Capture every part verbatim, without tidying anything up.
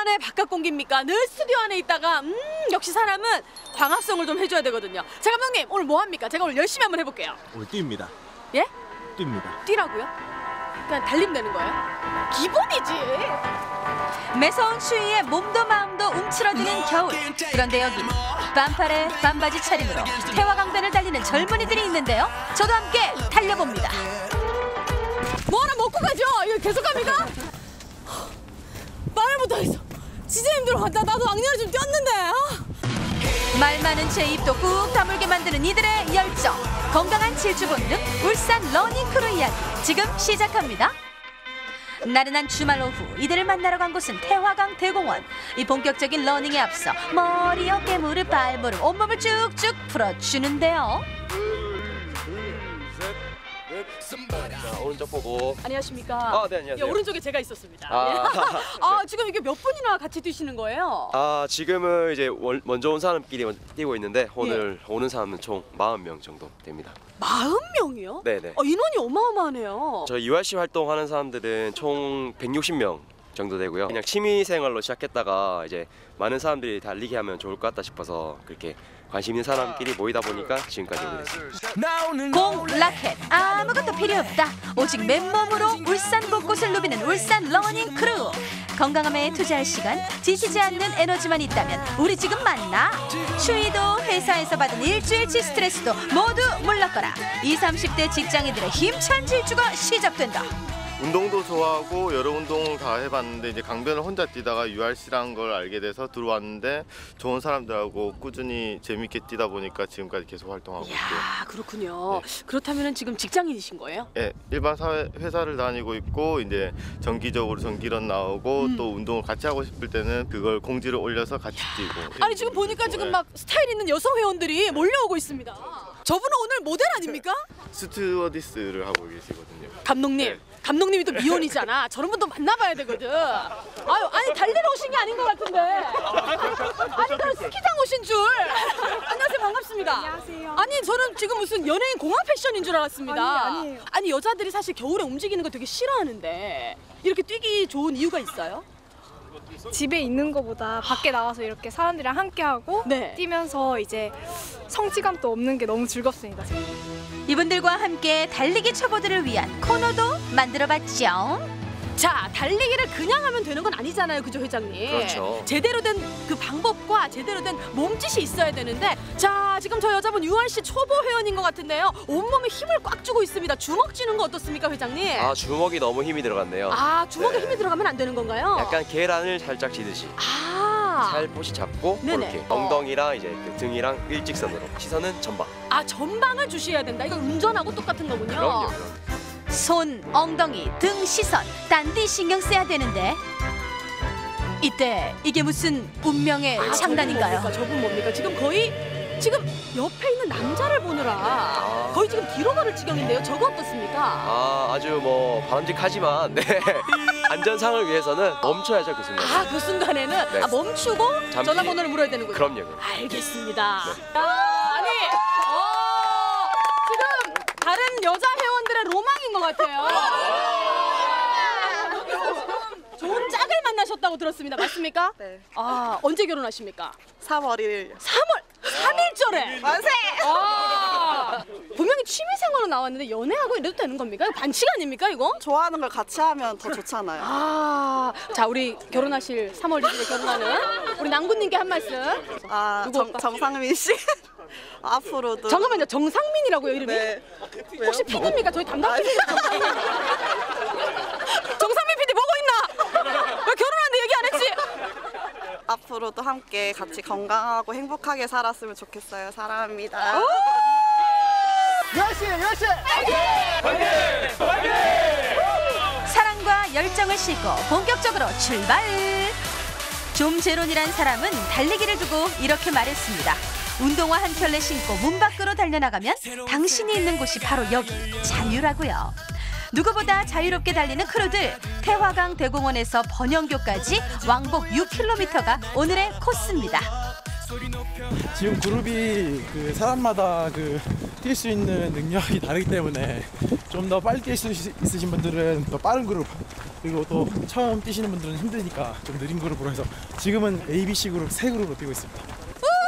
오랜만에 바깥 공기입니까? 늘 스튜디오 안에 있다가 음 역시 사람은 광합성을 좀 해줘야 되거든요. 자, 감독님 오늘 뭐 합니까? 제가 오늘 열심히 한번 해볼게요. 오늘 뜁니다. 예? 뜁니다. 뛰라고요? 그냥 달리면 되는 거예요? 기본이지. 매서운 추위에 몸도 마음도 움츠러드는 겨울. 그런데 여기 반팔에 반바지 차림으로 태화강변을 달리는 젊은이들이 있는데요. 저도 함께 달려봅니다. 뭐 하나 먹고 가죠? 이거 계속 갑니까? 말을 못하겠어. 진짜 힘들어. 나, 나도 악녀를 좀 뛰었는데. 아. 말 많은 제 입도 꾹 다물게 만드는 이들의 열정. 건강한 질주 본능 울산 러닝크루 이야기 지금 시작합니다. 나른한 주말 오후 이들을 만나러 간 곳은 태화강 대공원. 이 본격적인 러닝에 앞서 머리, 어깨, 무릎, 발무릎, 온몸을 쭉쭉 풀어주는데요. 자, 오른쪽 보고. 안녕하십니까? 아, 네, 안녕하세요. 예, 오른쪽에 제가 있었습니다. 아, 예. 네. 아, 지금 이게 몇 분이나 같이 뛰시는 거예요? 아, 지금은 이제 월, 먼저 온 사람끼리 뛰고 있는데 오늘 예. 오는 사람은 총 사십 명 정도 됩니다. 사십 명이요? 네네. 어, 인원이 어마어마하네요. 저희 유알씨 활동하는 사람들은 총 백육십 명 정도 되고요. 그냥 취미 생활로 시작했다가 이제 많은 사람들이 달리기 하면 좋을 것 같다 싶어서 그렇게 관심 있는 사람끼리 모이다 보니까 지금까지 오게 됐습니다. 공, 라켓 아무것도 필요 없다. 오직 맨몸으로 울산 곳곳을 누비는 울산 러닝 크루. 건강함에 투자할 시간, 지치지 않는 에너지만 있다면 우리 지금 만나. 추위도 회사에서 받은 일주일치 스트레스도 모두 물러거라. 이십, 삼십 대 직장인들의 힘찬 질주가 시작된다. 운동도 좋아하고 여러 운동을 다 해봤는데 이제 강변을 혼자 뛰다가 유알씨라는 걸 알게 돼서 들어왔는데 좋은 사람들하고 꾸준히 재밌게 뛰다 보니까 지금까지 계속 활동하고 있고요. 이야, 그렇군요. 네. 그렇다면 지금 직장인이신 거예요? 네, 일반 사회, 회사를 다니고 있고 이제 정기적으로 정기런 나오고 음. 또 운동을 같이 하고 싶을 때는 그걸 공지를 올려서 같이 이야. 뛰고. 아니 지금 보니까 지금 막 스타일 있는 여성 회원들이 몰려오고 있습니다. 저분은 오늘 모델 아닙니까? 스튜어디스를 하고 계시거든요. 감독님. 네. 감독님이 또 미혼이잖아. 저런 분도 만나봐야 되거든. 아유, 아니 달리러 오신 게 아닌 것 같은데. 아니 저는 스키장 오신 줄. 안녕하세요, 반갑습니다. 안녕하세요. 아니 저는 지금 무슨 연예인 공항 패션인 줄 알았습니다. 아니, 아니에요. 아니 여자들이 사실 겨울에 움직이는 거 되게 싫어하는데 이렇게 뛰기 좋은 이유가 있어요? 집에 있는 것보다 밖에 나와서 이렇게 사람들이랑 함께하고 네. 뛰면서 이제 성취감도 없는 게 너무 즐겁습니다. 이분들과 함께 달리기 초보들을 위한 코너도 만들어봤죠. 자, 달리기를 그냥 하면 되는 건 아니잖아요, 그죠 회장님? 그렇죠. 제대로 된 그 방법과 제대로 된 몸짓이 있어야 되는데, 자, 지금 저 여자분 유알씨 초보 회원인 것 같은데요. 온몸에 힘을 꽉 주고 있습니다. 주먹 쥐는 거 어떻습니까, 회장님? 아, 주먹이 너무 힘이 들어갔네요. 아, 주먹에 네. 힘이 들어가면 안 되는 건가요? 약간 계란을 살짝 쥐듯이. 아, 살포시 잡고 네네. 이렇게 엉덩이랑 이제 그 등이랑 일직선으로. 시선은 전방. 아, 전방을 주셔야 된다. 이거 운전하고 똑같은 거군요. 그럼요. 그럼요. 손, 엉덩이, 등, 시선 딴디 신경 써야 되는데 이때 이게 무슨 운명의 아, 장난인가요? 저분 뭡니까? 저분 뭡니까? 지금 거의 지금 옆에 있는 남자를 보느라 아. 거의 지금 뒤로 걸을 지경인데요. 저거 어떻습니까? 아, 아주 뭐 바람직하지만 네. 안전상을 위해서는 멈춰야죠, 그 순간. 아, 그 순간에는 네. 아, 멈추고 잠시. 전화번호를 물어야 되는군요. 그럼요. 그럼요. 알겠습니다. 네. 아, 아니, 어, 지금 다른 여자 회원들의 로망인 것 같아요. 여기서 지금 좋은 짝을 만나셨다고 들었습니다. 맞습니까? 네. 아, 언제 결혼하십니까? 삼월 일일. 삼월 삼 일절에. 만세! 아, 분명히 취미생활로 나왔는데 연애하고 이래도 되는 겁니까? 이거 반칙 아닙니까 이거? 좋아하는 걸 같이 하면 더 좋잖아요. 아, 자 우리 결혼하실 삼월 일일에 결혼하는 우리 낭군님께 한 말씀. 아, 누구 정, 올까? 정상민 씨. 앞으로도. 잠깐만요, 정상민이라고요 이름이? 네. 혹시 피디입니까? 저희 담당 피디 정상민. 정상민 피디 보고 있나? 왜 결혼하는데 얘기 안 했지? 앞으로도 함께 같이 건강하고 행복하게 살았으면 좋겠어요. 사랑합니다. 유알씨, 유알씨. 사랑과 열정을 싣고 본격적으로 출발. 좀제론이란 사람은 달리기를 두고 이렇게 말했습니다. 운동화 한 켤레 신고 문 밖으로 달려나가면 당신이 있는 곳이 바로 여기 자유라고요. 누구보다 자유롭게 달리는 크루들. 태화강 대공원에서 번영교까지 왕복 육 킬로미터가 오늘의 코스입니다. 지금 그룹이 그 사람마다 그 뛸 수 있는 능력이 다르기 때문에 좀 더 빨리 뛸 수 있으신 분들은 더 빠른 그룹, 그리고 또 처음 뛰시는 분들은 힘드니까 좀 느린 그룹으로 해서 지금은 에이 비 씨 그룹 세 그룹으로 뛰고 있습니다.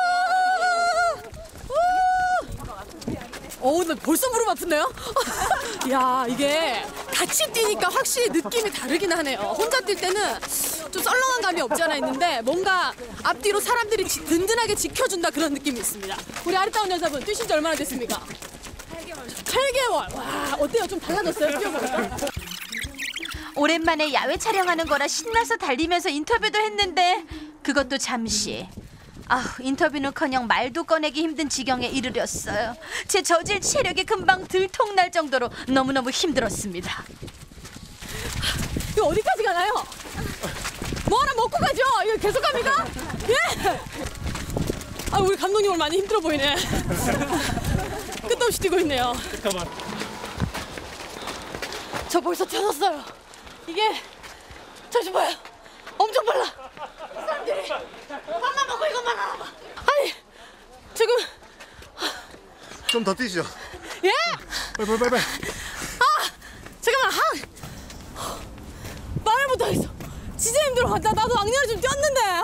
어, 나 벌써 무릎 아픈데요? 야, 이게 같이 뛰니까 확실히 느낌이 다르긴 하네요. 혼자 뛸 때는 좀 썰렁한 감이 없지 않아 있는데 뭔가 앞뒤로 사람들이 지, 든든하게 지켜준다 그런 느낌이 있습니다. 우리 아리따운 여자분 뛰신 지 얼마나 됐습니까? 팔 개월. 팔 개월. 와, 어때요? 좀 달라졌어요? 뛰어보니까? 오랜만에 야외 촬영하는 거라 신나서 달리면서 인터뷰도 했는데 그것도 잠시. 아, 인터뷰는커녕 말도 꺼내기 힘든 지경에 이르렀어요. 제 저질 체력이 금방 들통날 정도로 너무너무 힘들었습니다. 이거 어디까지 가나요? 뭐 하나 먹고 가죠? 이거 계속 갑니까? 예! 아, 우리 감독님 오늘 많이 힘들어 보이네. 끝도 없이 뛰고 있네요. 잠깐만. 저 벌써 터졌어요. 이게 저좀 봐요. 엄청 빨라. 사람들이 밥만 먹고 이것만 알아봐. 아니 지금 좀 더 뛰시죠. 예? 빨리 빨리 빨리. 아 잠깐만 한 말을 못하겠어. 진짜 힘들어. 나 나도 왕년에 좀 뛰었는데. 아.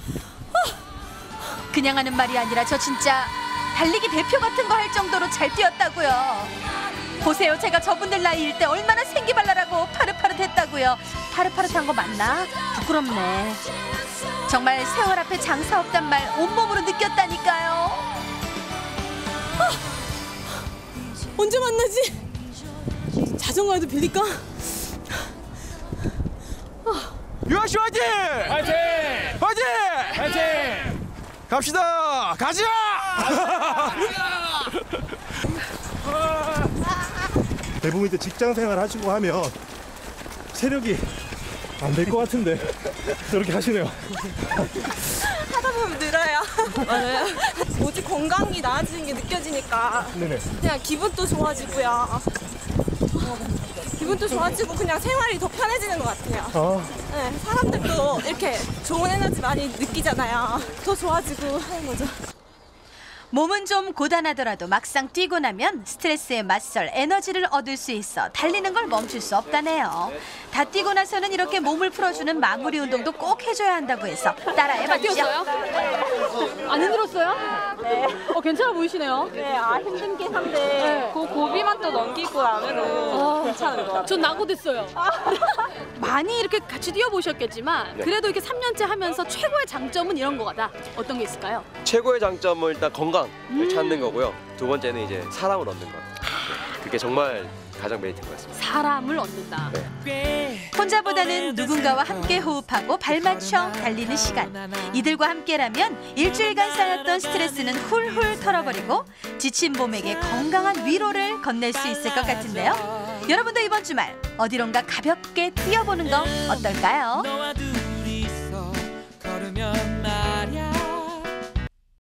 아. 그냥 하는 말이 아니라 저 진짜 달리기 대표 같은 거 할 정도로 잘 뛰었다고요. 보세요, 제가 저분들 나이일 때 얼마나 생기발랄하고 파릇파릇했다고요. 파릇파릇한 거 맞나? 부끄럽네. 정말 세월 앞에 장사 없단 말 온몸으로 느꼈다니까요. 아, 언제 만나지? 자전거라도 빌릴까? 유아씨 화이팅! 화이팅! 화이팅! 화이팅! 갑시다! 가자! 대부분 이제 직장 생활 하시고 하면 체력이 안 될 것 같은데 저렇게 하시네요. 하다 보면 늘어요. 맞아요. 오직 건강이 나아지는 게 느껴지니까 네네. 그냥 기분도 좋아지고요. 기분도 좋아지고 그냥 생활이 더 편해지는 것 같아요. 아, 네, 사람들도 이렇게 좋은 에너지 많이 느끼잖아요. 더 좋아지고 하는 거죠. 몸은 좀 고단하더라도 막상 뛰고 나면 스트레스에 맞설 에너지를 얻을 수 있어 달리는 걸 멈출 수 없다네요. 다 뛰고 나서는 이렇게 몸을 풀어주는 마무리 운동도 꼭 해줘야 한다고 해서 따라해봤죠. 뛰었어요? 안 힘들었어요? 네. 어 괜찮아 보이시네요. 네, 아 힘들긴 한데 네. 그 고비만 또 넘기고 나면은 괜찮은 것 같아요. 전 낙오됐어요. 많이 이렇게 같이 뛰어보셨겠지만 네. 그래도 이렇게 삼 년째 하면서 최고의 장점은 이런 거다. 어떤 게 있을까요? 최고의 장점은 일단 건강을 찾는 거고요. 두 번째는 이제 사람을 얻는 것. 네, 그게 정말 가장 메리트인 것 같습니다. 사람을 얻는다. 네. 혼자보다는 누군가와 함께 호흡하고 발맞춰 달리는 시간. 이들과 함께라면 일주일간 쌓였던 스트레스는 훌훌 털어버리고 지친 몸에게 건강한 위로를 건넬 수 있을 것 같은데요. 여러분도 이번 주말 어디론가 가볍게 뛰어보는 거 어떨까요? 너와 둘이서 걸으면